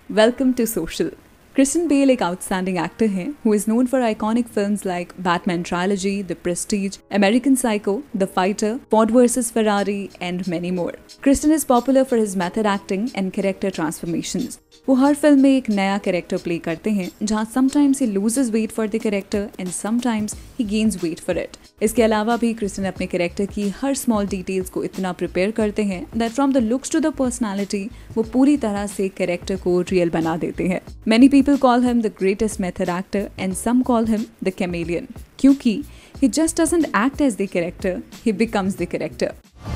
Welcome to Social. Kristen Bale एक outstanding actor हैं who is known for iconic films like Batman Trilogy, The Prestige, American Psycho, The Fighter, Ford vs Ferrari and many more. Kristen is popular for his method acting and character transformations. वो हर film में एक नया character play करते हैं जहाँ sometimes he loses weight for the character and sometimes he gains weight for it. इसके अलावा भी क्रिस्टन अपने कैरेक्टर की हर स्मॉल डिटेल्स को इतना प्रिपेयर करते हैं that from the looks to the personality वो पूरी तरह से कैरेक्टर को रियल बना देते हैं. Many people call him the greatest method actor and some call him the chameleon क्योंकि he just doesn't act as the character, he becomes the character.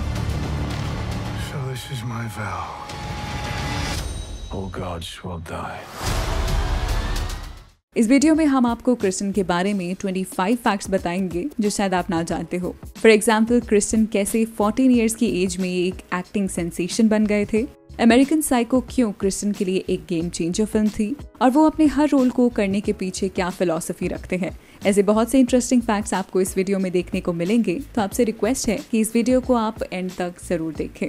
So this is my vow. All gods will die. इस video में हम आपको Kristen के बारे में 25 facts बताएंगे जो शायद आप ना जानते हो. फॉर एग्जाम्पल क्रिस्टन कैसे 14 इयर्स की एज में एक एक्टिंग सेंसेशन बन गए थे, अमेरिकन साइको क्यों क्रिस्टन के लिए एक गेम चेंजर फिल्म थी और वो अपने हर रोल को करने के पीछे क्या फिलॉसफी रखते हैं. ऐसे बहुत से इंटरेस्टिंग फैक्ट्स आपको इस वीडियो में देखने को मिलेंगे, तो आपसे रिक्वेस्ट है कि इस वीडियो को आप एंड तक जरूर देखें.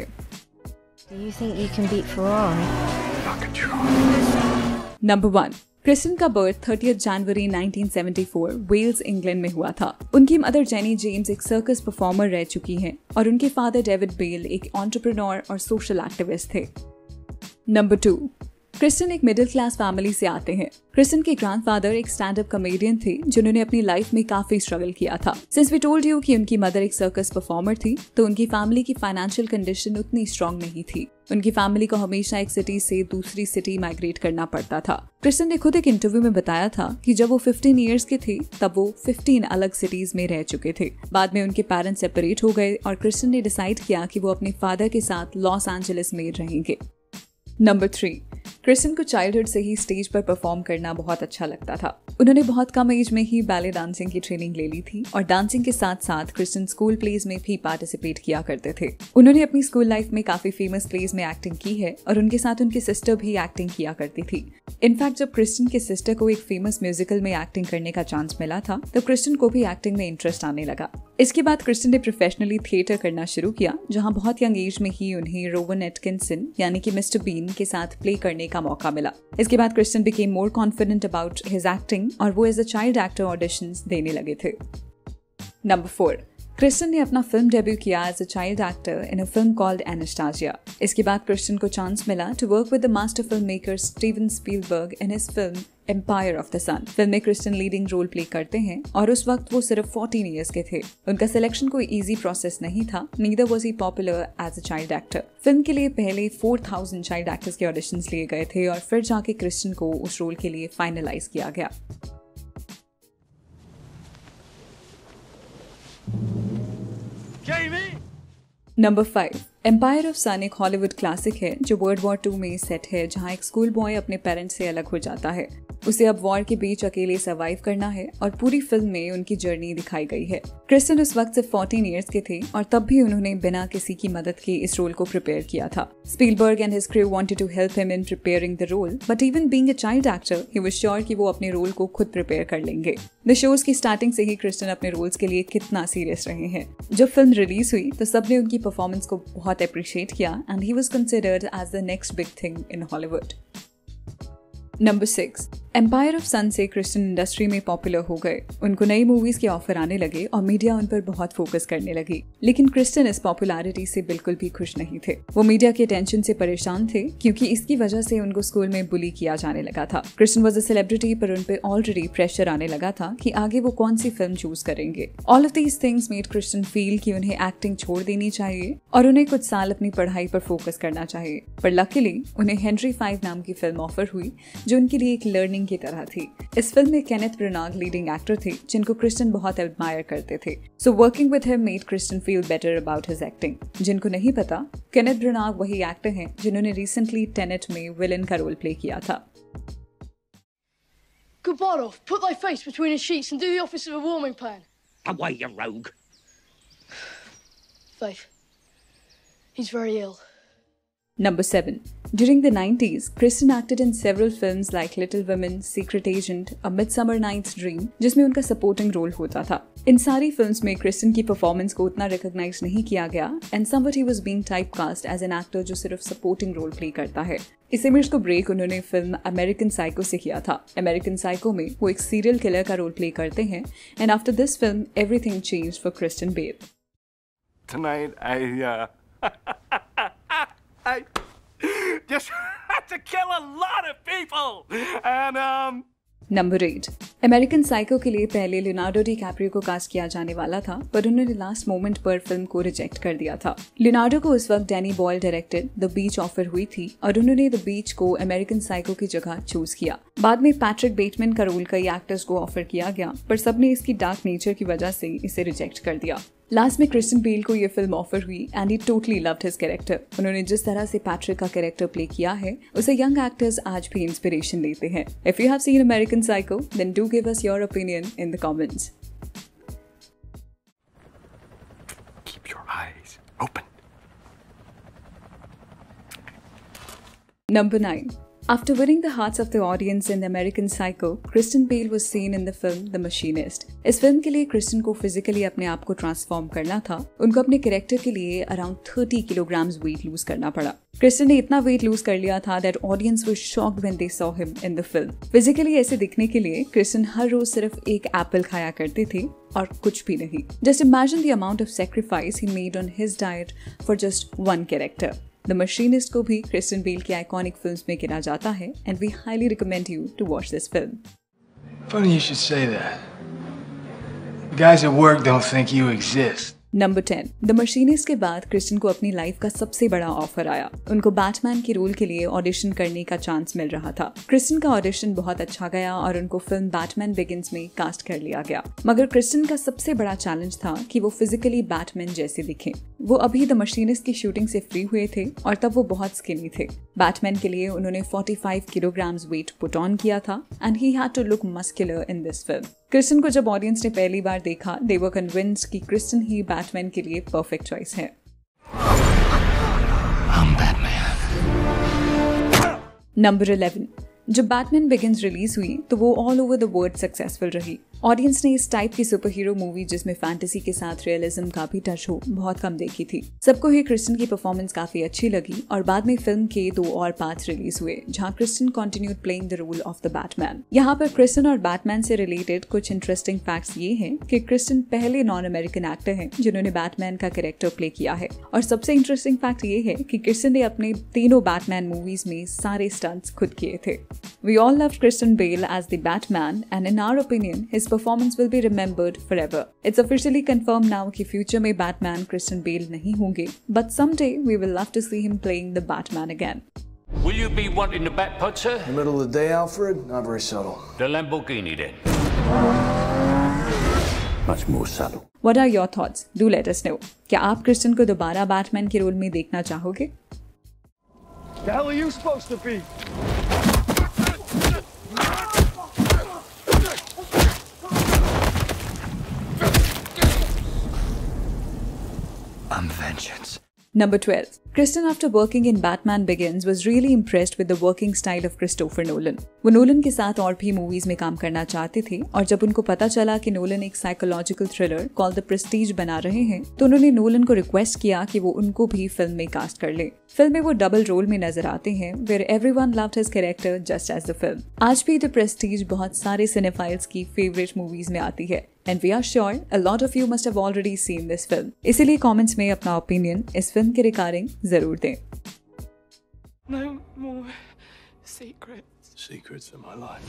नंबर 1. क्रिस्टन का बर्थ 30 जनवरी 1974 वेल्स इंग्लैंड में हुआ था. उनकी मदर जेनी जेम्स एक सर्कस परफॉर्मर रह चुकी हैं और उनके फादर डेविड बेल एक एंटरप्रेन्योर और सोशल एक्टिविस्ट थे. नंबर 2. क्रिस्टन एक मिडिल क्लास फैमिली से आते हैं. क्रिस्टन के ग्रैंडफादर एक स्टैंड अप कॉमेडियन थे जिन्होंने अपनी लाइफ में काफी स्ट्रगल किया था. सिंस वी टोल्ड यू कि उनकी मदर एक सर्कस परफॉर्मर थी, तो उनकी फैमिली की फाइनेंशियल कंडीशन उतनी स्ट्रांग नहीं थी. उनकी फैमिली को हमेशा एक सिटी से दूसरी सिटी माइग्रेट करना पड़ता था. क्रिस्टन ने खुद एक इंटरव्यू में बताया था कि जब वो 15 इयर्स के थे तब वो 15 अलग सिटीज में रह चुके थे. बाद में उनके पेरेंट्स सेपरेट हो गए और क्रिस्टन ने डिसाइड किया कि वो अपने फादर के साथ लॉस एंजलिस में रहेंगे. नंबर 3. क्रिस्टन को चाइल्डहुड से ही स्टेज पर परफॉर्म करना बहुत अच्छा लगता था. उन्होंने बहुत कम एज में ही बैले डांसिंग की ट्रेनिंग ले ली थी और डांसिंग के साथ साथ क्रिस्टन स्कूल प्लेज में भी पार्टिसिपेट किया करते थे. उन्होंने अपनी स्कूल लाइफ में काफी फेमस प्लेज में एक्टिंग की है और उनके साथ उनकी सिस्टर भी एक्टिंग किया करती थी. इनफैक्ट जब क्रिस्टन के सिस्टर को एक फेमस म्यूजिकल में एक्टिंग करने का चांस मिला था तो क्रिस्टन को भी एक्टिंग में इंटरेस्ट आने लगा. इसके बाद क्रिस्टन ने प्रोफेशनली थिएटर करना शुरू किया, जहां बहुत यंग एज में ही उन्हें रोवन एटकिंसन यानी कि मिस्टर बीन के साथ प्ले करने का मौका मिला. इसके बाद Christian became more confident about his acting और वो as a child actor auditions देने लगे थे. नंबर 4. क्रिस्टन ने अपना फिल्म डेब्यू किया as a child actor in a film called Anastasia. इसके बाद क्रिस्टन को चांस मिला to work with the master film maker Steven Spielberg in his film Empire of the Sun. Film में Christian leading role play करते हैं और उस वक्त वो सिर्फ 14 इयर्स के थे. उनका सिलेक्शन कोई इजी प्रोसेस नहीं था, neither was he popular as a child actor. Film के लिए पहले 4000 चाइल्ड एक्टर्स के ऑडिशंस लिए गए थे और फिर जाके क्रिस्टन को उस रोल के लिए फाइनलाइज किया गया. नंबर 5. एम्पायर ऑफ सन एक हॉलीवुड क्लासिक है जो वर्ल्ड वॉर 2 में सेट है, जहां एक स्कूल बॉय अपने पेरेंट्स से अलग हो जाता है. उसे अब वॉर के बीच अकेले सर्वाइव करना है और पूरी फिल्म में उनकी जर्नी दिखाई गई है. क्रिस्टन उस वक्त सिर्फ 14 इयर्स के थे और तब भी उन्होंने बिना किसी की मदद के इस रोल को प्रिपेयर किया था. Spielberg and his crew wanted to help him in preparing the role, but even being a child actor he was sure कि वो अपने रोल को खुद प्रिपेयर कर लेंगे. द शोज की स्टार्टिंग से ही क्रिस्टन अपने रोल्स के लिए कितना सीरियस रहे हैं. जब फिल्म रिलीज हुई तो सबने उनकी परफॉर्मेंस को बहुत अप्रिशिएट किया and he was considered as the next big thing in Hollywood. Number 6. Empire of Sun से क्रिस्टन इंडस्ट्री में पॉपुलर हो गए. उनको नई मूवीज के ऑफर आने लगे और मीडिया उन पर बहुत फोकस करने लगी. लेकिन क्रिस्टन इस पॉपुलैरिटी से बिल्कुल भी खुश नहीं थे. वो मीडिया के टेंशन से परेशान थे क्योंकि इसकी वजह से उनको स्कूल में बुली किया जाने लगा था. क्रिस्टन वॉज अ सेलिब्रिटी पर उन पे ऑलरेडी प्रेशर आने लगा था कि आगे वो कौन सी फिल्म चूज करेंगे. All of these things made Christian feel कि उन्हें एक्टिंग छोड़ देनी चाहिए और उन्हें कुछ साल अपनी पढ़ाई पर फोकस करना चाहिए. पर लकीली उन्हें हेनरी V नाम की फिल्म ऑफर हुई जो उनके लिए एक लर्निंग की तरह थी. इस फिल्म में केनेथ ब्रानाग लीडिंग एक्टर थे जिनको क्रिस्टन बहुत एडमायर करते थे. So working with him made Christian feel better about his acting. जिनको नहीं पता, केनेथ ब्रानाग वही एक्टर हैं जिन्होंने रिसेंटली टेनेट में विलन का रोल प्ले किया था. Good Barloff, put thy face between his sheets and do the office of a warming pan. Away, you rogue. Faith, he's very ill. Number 7. During the 90s, Kristen acted in several films like Little Women, Secret Agent, A Midsummer Night's Dream, जिसमें उनका supporting role होता था। इन सारी films में Kristen की performance को उतना recognise नहीं किया गया and somewhat he was being typecast as an actor जो सिर्फ सपोर्टिंग रोल प्ले करता है। इस इमेज को ब्रेक उन्होंने फिल्म अमेरिकन साइको से किया था। अमेरिकन साइको में वो एक सीरियल किलर का रोल प्ले करते हैं and after this film everything changed for Christian Bale. Tonight, I just had to kill a lot of people, and Number 8. American psycho के लिए पहले लियोनार्डो डिकैप्रियो को कास्ट किया जाने वाला था, पर उन्होंने लास्ट मोमेंट पर फिल्म को रिजेक्ट कर दिया था। लियोनार्डो को उस वक्त Danny Boyle directed the beach offer हुई थी और उन्होंने द बीच को अमेरिकन साइको की जगह चूज किया। बाद में पैट्रिक बेटमैन का रोल कई एक्टर्स को ऑफर किया गया, पर सबने इसकी डार्क नेचर की वजह से इसे रिजेक्ट कर दिया। लास्ट में क्रिस्टन बेल को ये फिल्म ऑफर हुई and he totally loved his character. उन्होंने जिस तरह से पैट्रिक का कैरेक्टर प्ले किया है उसे यंग एक्टर्स आज भी इंस्पिरेशन लेते हैं। If you have seen American Psycho then do give us your opinion in the comments. keep your eyes open. Number 9. After winning the hearts of the audience in the American Psycho, Kristen Bale was seen in the film The Machinist. इस film के लिए Kristen को physically अपने आप को transform करना था। उनको अपने कैरेक्टर के लिए अराउंड 30 किलोग्राम्स वेट लूज करना पड़ा। क्रिस्टन ने इतना वेट लूज कर लिया था that audience was shocked when they saw him in the film. Physically ऐसे दिखने के लिए क्रिस्टन हर रोज सिर्फ एक एप्पल खाया करते थे और कुछ भी नहीं। Just imagine the amount of sacrifice he made on his diet for just one character. The Machinist को भी क्रिस्टन बेल की आइकॉनिक फिल्म्स में गिना जाता है and we highly recommend you to watch this film. Funny you should say that. The guys at work don't think you exist. Number 10. The Machinist के बाद Christian को अपनी लाइफ का सबसे बड़ा ऑफर आया। उनको बैटमैन के रोल के लिए ऑडिशन करने का चांस मिल रहा था। क्रिस्टन का ऑडिशन बहुत अच्छा गया और उनको फिल्म बैटमैन बिगिंस में कास्ट कर लिया गया। मगर क्रिस्टन का सबसे बड़ा चैलेंज था कि वो फिजिकली बैटमैन जैसे दिखें। वो अभी द मशीनिस्ट की शूटिंग से फ्री हुए थे और तब वो बहुत स्किनी थे। बैटमैन के लिए उन्होंने 45 किलोग्राम्स वेट पुट ऑन किया था and he had to look muscular in this film. Christian को जब ऑडियंस ने पहली बार देखा दे वर कन्विंस्ड कि क्रिस्टन ही बैटमैन के लिए परफेक्ट चॉइस है। नंबर 11. जब बैटमैन बिगिंस रिलीज हुई तो वो all over the world successful रही। ऑडियंस ने इस टाइप की सुपर हीरो मूवी जिसमें फैंटेसी के साथ रियलिज्म का भी टच हो बहुत कम देखी थी। सबको ही क्रिस्टन की परफॉर्मेंस काफी अच्छी लगी और बाद में फिल्म के 2 और पार्ट्स रिलीज हुए जहां Christian continued playing the role of the Batman. यहाँ पर क्रिस्टन और बैटमैन से रिलेटेड कुछ इंटरेस्टिंग फैक्ट्स ये हैं कि क्रिस्टन पहले नॉन अमेरिकन एक्टर हैं जिन्होंने बैटमैन का कैरेक्टर प्ले किया है और सबसे इंटरेस्टिंग फैक्ट ये है कि क्रिस्टन ने अपने तीनों बैटमैन मूवीज में सारे स्टंट्स खुद किए थे। We all loved Kristen Bale as the Batman and in our opinion his performance will be remembered forever. It's officially confirmed now कि future में Batman Kristen Bale नहीं होंगे, but someday we will love to see him playing the Batman again. Will you be wanting the back putt, sir? In the middle of the day, Alfred? Not very subtle. The Lamborghini, then. Much more subtle. What are your thoughts? Do let us know. क्या आप Kristen को दोबारा Batman के role में देखना चाहोगे? The hell are you supposed to be? I'm vengeance. Number 12. Kristen, after working in Batman Begins, was really impressed with the working style of Christopher Nolan. वो Nolan के साथ और भी मूवीज में काम करना चाहते थे और जब उनको पता चला कि नोलन एक psychological thriller called the Prestige बना रहे हैं तो उन्होंने नोलन को रिक्वेस्ट किया कि वो उनको भी फिल्म में कास्ट कर ले। फिल्म में वो डबल रोल में नजर आते हैं where everyone loved his character just as the film. आज भी द प्रेस्टीज बहुत सारे सिनेफाइल्स की फेवरेट मूवीज में आती है and we are sure a lot of you must have already seen this film. इसीलिए कमेंट्स में अपना ओपिनियन इस फिल्म के रिगार्डिंग जरूर दें। No more secrets. Secrets of my life.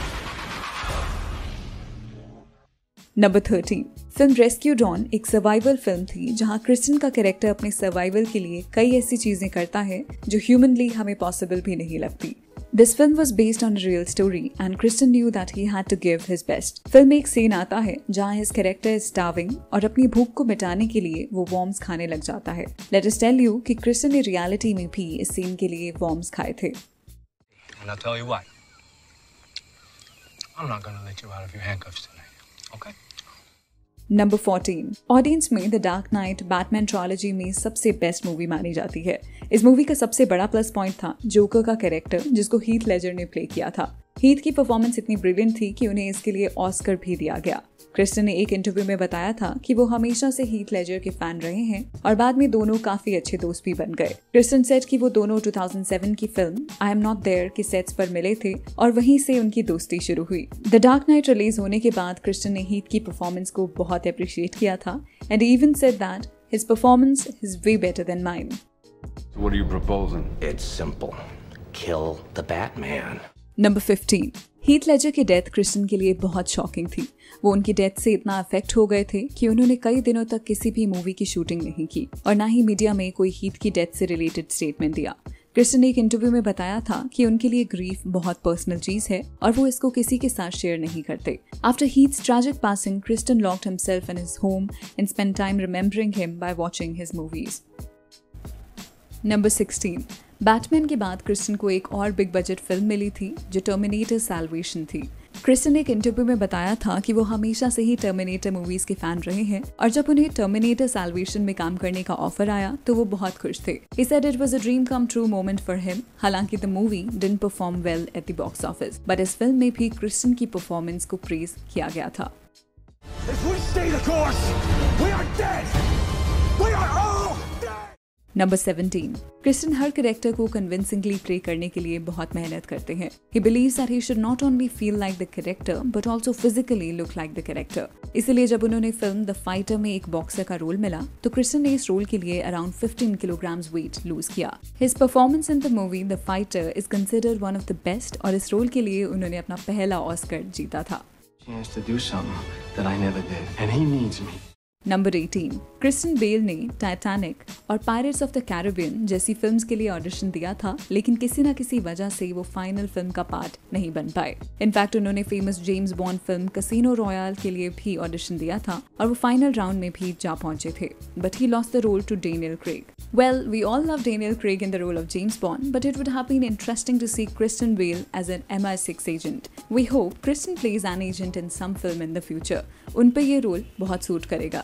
Number 13. Film rescue dawn एक सर्वाइवल फिल्म थी जहां क्रिस्टन का कैरेक्टर अपने सर्वाइवल के लिए कई ऐसी चीजें करता है जो ह्यूमनली हमें पॉसिबल भी नहीं लगती। This film was based on a real story and Kristen knew that he had to give his best. Film में एक सीन आता है जहाँ his character is starving और अपनी भूख को मिटाने के लिए वो worms खाने लग जाता है। Let us tell you कि Kristen ने रियलिटी में भी इस सीन के लिए worms खाए थे। And I'll tell you what. I'm not gonna let you out of your handcuffs tonight, okay? Number 14 audience में the dark knight Batman trilogy में सबसे बेस्ट मूवी मानी जाती है। इस मूवी का सबसे बड़ा प्लस पॉइंट था जोकर का कैरेक्टर जिसको हीथ लेजर ने प्ले किया था। हीथ की परफॉर्मेंस इतनी ब्रिलियंट थी कि उन्हें इसके लिए ऑस्कर भी दिया गया। क्रिस्टन ने एक इंटरव्यू में बताया था कि वो हमेशा से हीथ लेजर के फैन रहे हैं और बाद में दोनों काफी अच्छे दोस्त भी बन गए। क्रिस्टन सेट कि वो दोनों 2007 की film I am not there के सेट्स पर मिले थे और वहीं से उनकी दोस्ती शुरू हुई। द डार्क नाइट रिलीज होने के बाद क्रिस्टन ने हीथ की परफॉर्मेंस को बहुत अप्रिशिएट किया था and even said that his performance is way better than mine. What are you proposing? It's simple. Kill the Batman. Number 15 Heath Ledger की डेथ क्रिस्टन के लिए बहुत शॉकिंग थी। वो उनकी डेथ से इतना अफेक्ट हो गए थे कि उन्होंने कई दिनों तक किसी भी मूवी की शूटिंग नहीं की और ना ही मीडिया में कोई हीथ की डेथ से रिलेटेड स्टेटमेंट दिया। क्रिस्टन ने एक इंटरव्यू में बताया था कि उनके लिए ग्रीफ बहुत पर्सनल चीज है और वो इसको किसी के साथ शेयर नहीं करते। After Heath's tragic passing, Christian locked himself in his home and spend time remembering him by watching his movies. Number 16 Batman के बाद क्रिस्टन को एक और बिग बजट फिल्म मिली थी जो टर्मिनेटर सैल्वेशन थी। क्रिस्टन ने एक इंटरव्यू में बताया था कि वो हमेशा से ही टर्मिनेटर मूवीज के फैन रहे हैं और जब उन्हें टर्मिनेटर सैल्वेशन में काम करने का ऑफर आया तो वो बहुत खुश थे। He said it was a dream come true moment for him। हालांकि the movie didn't perform well at the box office, but इस फिल्म में भी क्रिस्टन की परफॉर्मेंस को प्रेज किया गया था। If we stay the course, we are dead. We are all dead. Number 17 Christian हर कैरेक्टर को कन्विंसिंगली प्ले करने के लिए बहुत मेहनत करते हैं। He believes that he should not only feel like the character but also physically look like the character। इसीलिए जब उन्होंने फिल्म द फाइटर में एक बॉक्सर का रोल मिला तो क्रिस्टन ने इस रोल के लिए अराउंड 15 किलोग्राम्स वेट लूज किया। His performance in the movie The Fighter is considered one of the best और इस रोल के लिए उन्होंने अपना पहला ऑस्कर जीता था। Chance to do something that I never did, and he needs me. Number 18 Christian Bale ने टाइटैनिक और पायरेट्स ऑफ द कैरिबियन जैसी फिल्म्स के लिए ऑडिशन दिया था, लेकिन किसी न किसी वजह से वो फाइनल फिल्म का पार्ट नहीं बन पाए। इनफैक्ट उन्होंने famous James Bond film Casino Royale के लिए भी ऑडिशन दिया था और वो फाइनल राउंड में भी जा पहुंचे थे, but he lost the role to Daniel Craig. Well, we all love Daniel Craig in the role of James Bond, but it would have been interesting to see Kristen Bale as an MI6 agent. We hope Kristen plays an agent in some film in the future. उन पे ये role बहुत suit करेगा।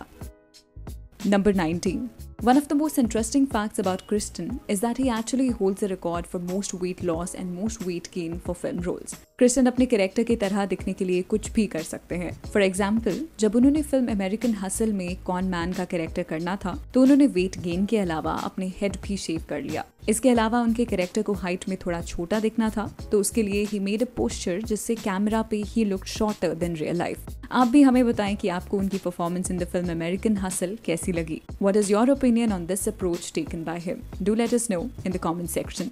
Number 19. One of the most interesting facts about Kristen is that he actually holds the record for most weight loss and most weight gain for film roles. Christian अपने character की तरह दिखने के लिए कुछ भी कर सकते हैं। फॉर एग्जाम्पल, जब उन्होंने फिल्म अमेरिकन हसल में कॉन मैन का कैरेक्टर करना था तो उन्होंने वेट गेन के अलावा अपने हेड भी शेव कर लिया। इसके अलावा उनके कैरेक्टर को हाइट में थोड़ा छोटा दिखना था तो उसके लिए ही मेड अ पोस्चर जिससे कैमरा पे he look shorter than real life. आप भी हमें बताएं कि आपको उनकी performance in the film American Hustle कैसी लगी। What is your opinion on this approach taken by him? Do let us know in the comment section.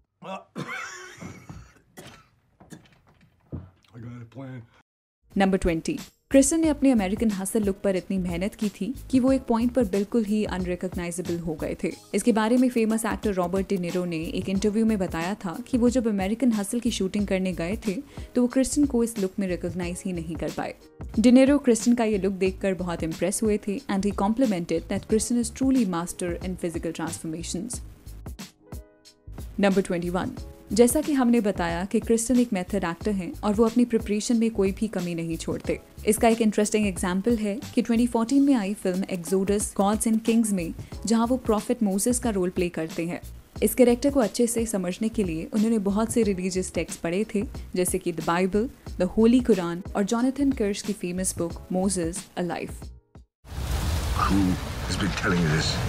Number 20 Christian ने अपने अमेरिकन हसल लुक पर इतनी मेहनत की थी कि वो एक पॉइंट पर बिल्कुल ही अनरिकॉग्नाइजेबल हो गए थे। इसके बारे में famous actor Robert De Niro ने एक इंटरव्यू में बताया था कि वो जब अमेरिकन हसल की शूटिंग करने गए थे तो वो क्रिस्टन को इस लुक में रिकॉग्नाइज ही नहीं कर पाए। डी नीरो क्रिस्टन का ये लुक देखकर बहुत इंप्रेस हुए थे and he complimented that Christian is truly master in physical transformations. Number 21 जैसा कि हमने बताया कि क्रिस्टन एक मेथड एक्टर हैं और वो अपनी प्रिपरेशन में कोई भी कमी नहीं छोड़ते। इसका एक इंटरेस्टिंग एग्जाम्पल है कि 2014 में आई film Exodus Gods and Kings में जहां वो प्रॉफिट मोसेस का रोल प्ले करते हैं। इस कैरेक्टर को अच्छे से समझने के लिए उन्होंने बहुत से रिलीजियस टेक्स्ट पढ़े थे जैसे कि the Bible, the holy Quran और जॉनथन कर्श की famous book Moses a life. Who has been telling you this?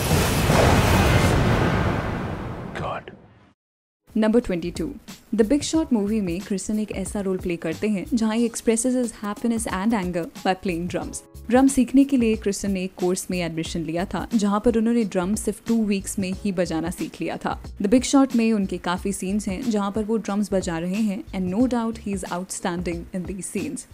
God. Number 22 the big shot movie में क्रिस्टन एक ऐसा रोल प्ले करते हैं जहां he expresses his happiness and anger by playing drums. Drum सीखने के लिए क्रिस्टन ने एक कोर्स में एडमिशन लिया था जहां पर उन्होंने ड्रम सिर्फ 2 वीक्स में ही बजाना सीख लिया था। द बिग शॉट में उनके काफी सीन्स हैं जहां पर वो ड्रम्स बजा रहे हैं and no doubt he is outstanding in these scenes.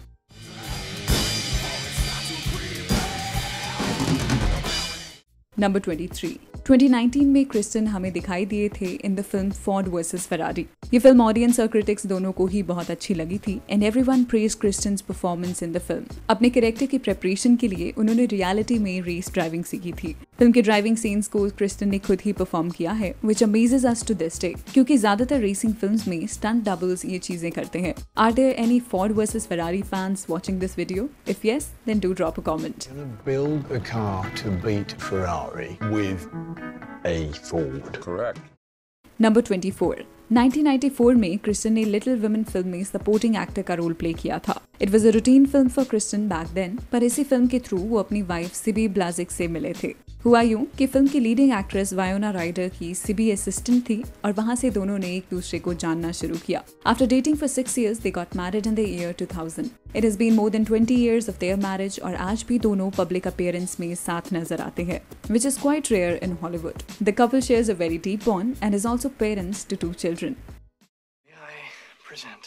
Number 23 2019 में क्रिस्टन हमें दिखाई दिए थे in the film Ford versus Ferrari. ये फिल्म ऑडियंस और क्रिटिक्स दोनों को ही बहुत अच्छी लगी थी and everyone praised Christian's performance in the film. अपने कैरेक्टर की प्रिपरेशन के लिए उन्होंने रियलिटी में रेस ड्राइविंग सीखी थी। फिल्म के ड्राइविंग सीन्स को क्रिस्टन ने खुद ही परफॉर्म किया है, which amazes us to this day, क्योंकि ज्यादातर रेसिंग फिल्म्स में स्टंट डबल्स ये चीजें करते हैं। Are there any Ford versus Ferrari fans watching this video? If yes, then do drop a comment. Build a car to beat Ferrari with a Ford. Correct. Number 24। 1994 में Christian ने Little Women film में supporting actor का role play किया था। It was a routine film for Christian back then, पर इसी film के through वो अपनी वाइफ सिबी ब्लाजिक से मिले थे। हुआ यूं कि फिल्म की लीडिंग एक्ट्रेस वायोना राइडर की सिबी असिस्टेंट थी और वहां से दोनों ने एक दूसरे को जानना शुरू किया। After dating for 6 years, they got married in the year 2000. It has been more than 20 years of their marriage और आज भी दोनों पब्लिक अपीयरेंस में साथ नजर आते हैं, which is quite rare in Hollywood. The couple shares a very deep bond and is also parents to 2 children. I present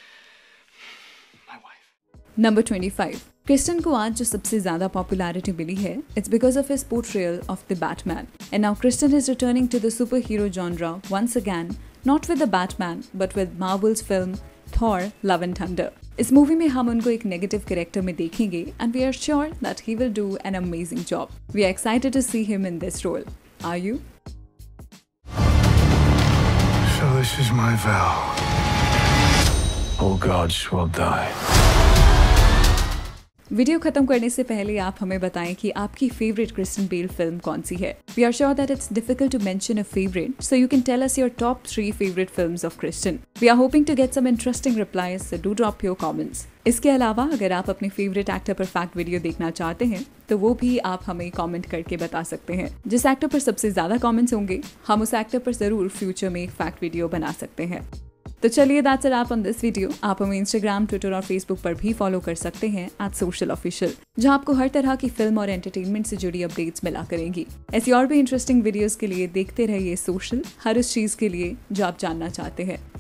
my wife. Number 25। Christian को आज जो सबसे ज्यादा पॉपुलैरिटी मिली है, it's because of his portrayal of the Batman. And now Christian is returning to the super hero genre once again, not with the Batman but with Marvel's film Thor Love and Thunder. इस मूवी में हम उनको एक negative character में देखेंगे and we are sure that he will do an amazing job. We are excited to see him in this role. Are you? So this is my vow. All gods will die. Video खत्म करने से पहले आप हमें बताएं कि आपकी favourite Kristen bell film कौन सी है। We are sure that it's difficult to mention a favourite, so you can tell us your top 3 favourite films of Christian. We are hoping to get some interesting replies, so do drop your comments. इसके अलावा अगर आप अपने favourite actor पर fact video देखना चाहते हैं तो वो भी आप हमें कमेंट करके बता सकते हैं। जिस एक्टर पर सबसे ज्यादा कमेंट्स होंगे हम उस एक्टर पर जरूर फ्यूचर में एक फैक्ट वीडियो बना सकते हैं। तो चलिए that's it on this video. आप हमें इंस्टाग्राम, ट्विटर और फेसबुक पर भी फॉलो कर सकते हैं @socialofficial, जहां आपको हर तरह की फिल्म और एंटरटेनमेंट से जुड़ी अपडेट्स मिला करेंगी। ऐसी और भी इंटरेस्टिंग वीडियोस के लिए देखते रहिए सोशल, हर उस चीज के लिए जो आप जानना चाहते हैं।